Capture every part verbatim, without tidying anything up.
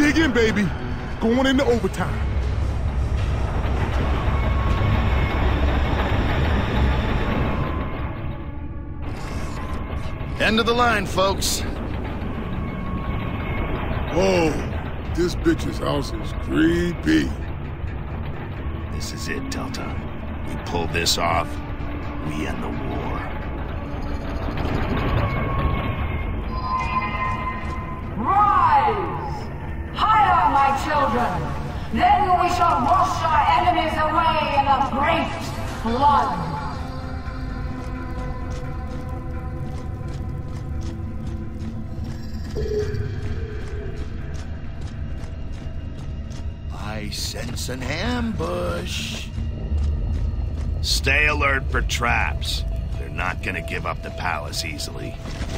Dig in, baby. Going into overtime. End of the line, folks. Whoa, this bitch's house is creepy. This is it, Delta. We pull this off, we end the war. Rise! Higher, my children! Then we shall wash our enemies away in a great flood. I sense an ambush. Stay alert for traps. They're not gonna give up the palace easily.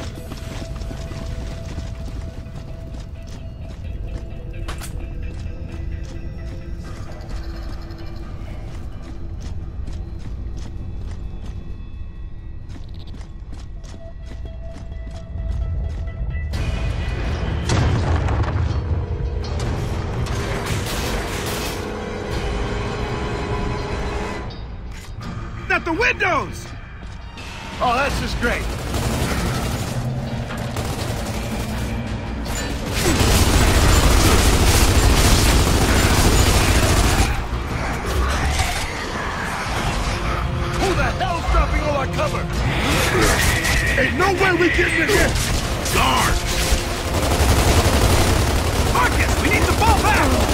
At the windows! Oh, that's just great. Who the hell's dropping all our cover? Ain't no way we getting in here! Guards! Marcus, we need to fall back!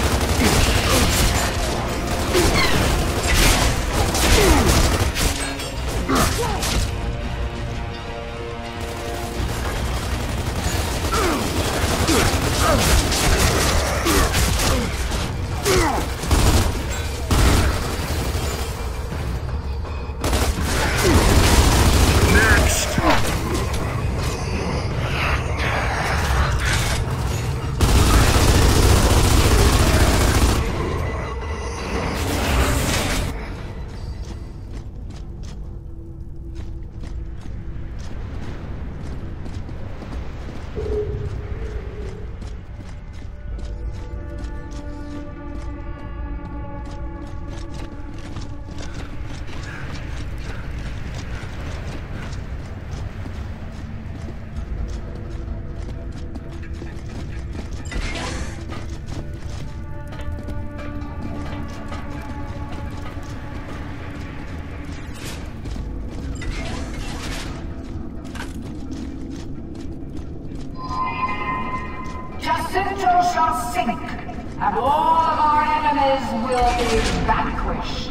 Jacinto shall sink, and all of our enemies will be vanquished.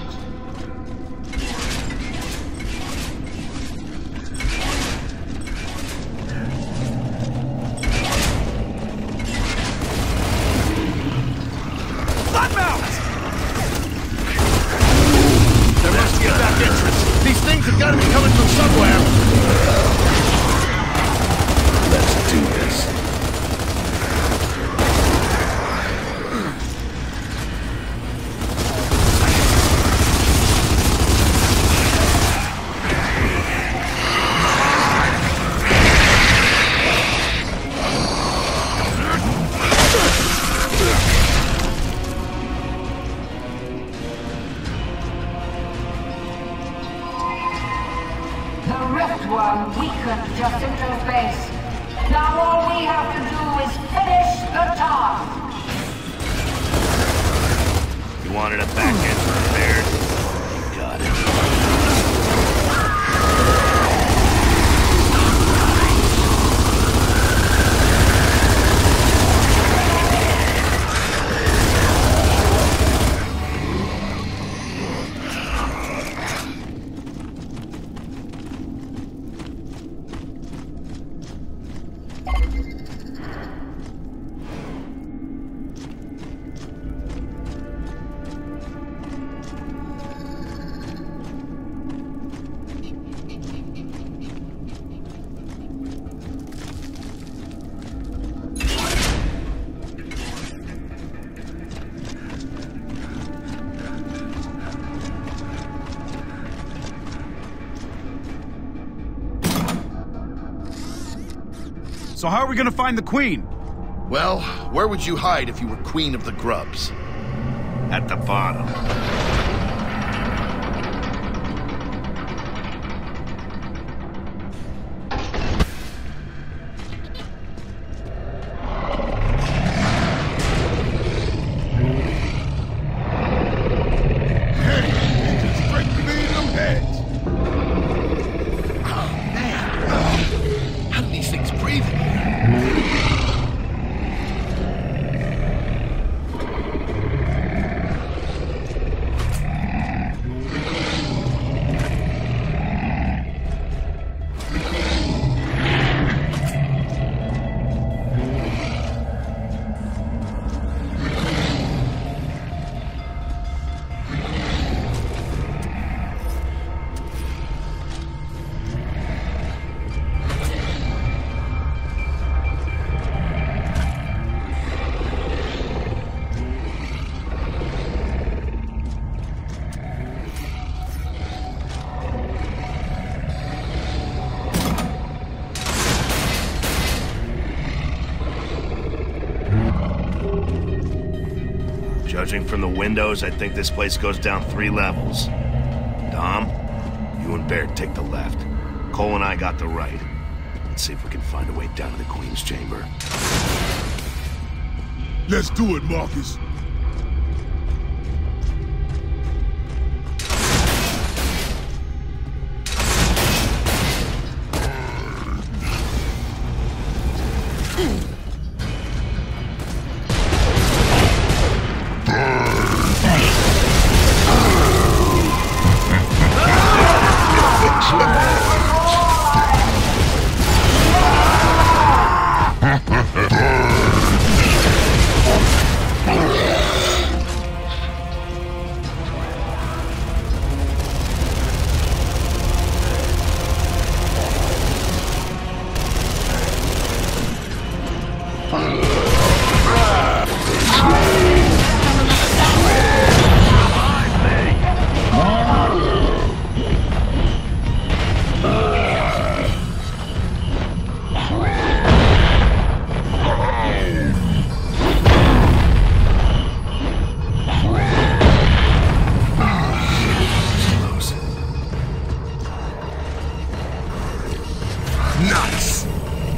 Sunmount! There must be a back entrance. These things have got to be coming from somewhere. Let's do this. Riftworm weakened Jacinto's base. Now all we have to do is finish the task. You wanted a back end repaired? You got it. So how are we gonna find the Queen? Well, where would you hide if you were queen of the grubs? At the bottom. Judging from the windows, I think this place goes down three levels. Dom, you and Baird take the left. Cole and I got the right. Let's see if we can find a way down to the Queen's Chamber. Let's do it, Marcus. Nuts!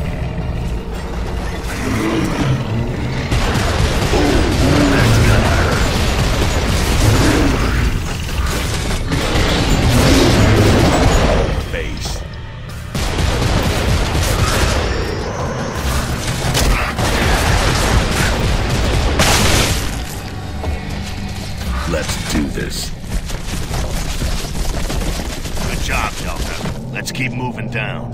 Face. Let's do this. Good job, Delta. Let's keep moving down.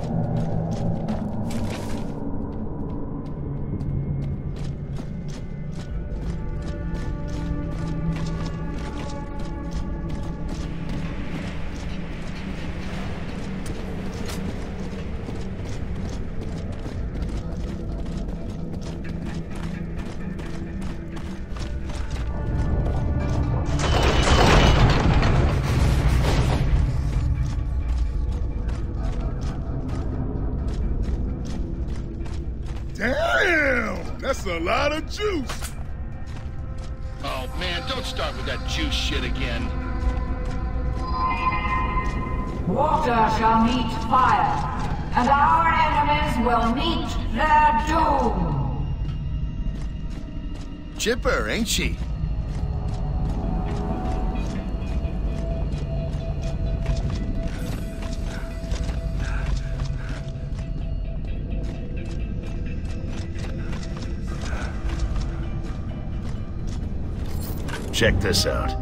Damn! That's a lot of juice! Oh, man, don't start with that juice shit again. Water shall meet fire, and our enemies will meet their doom. Chipper, ain't she? Check this out.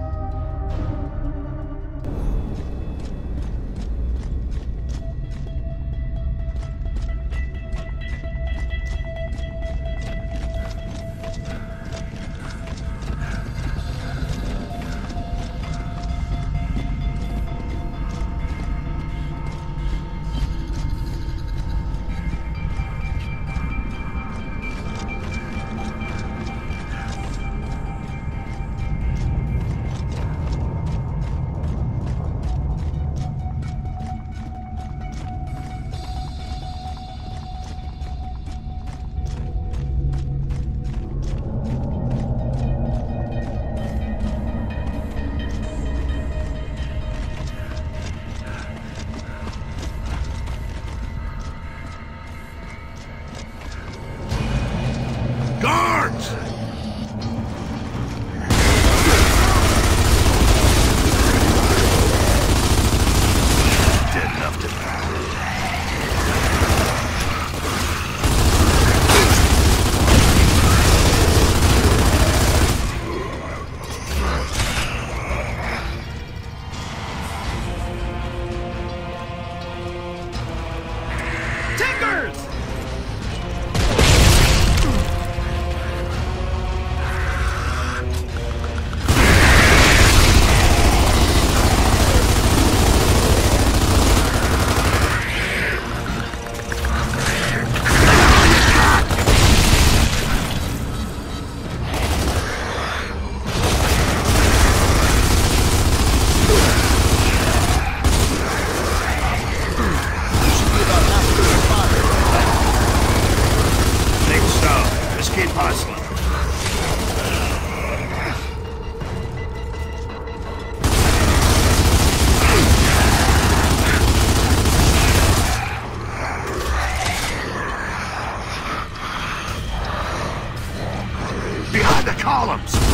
columns!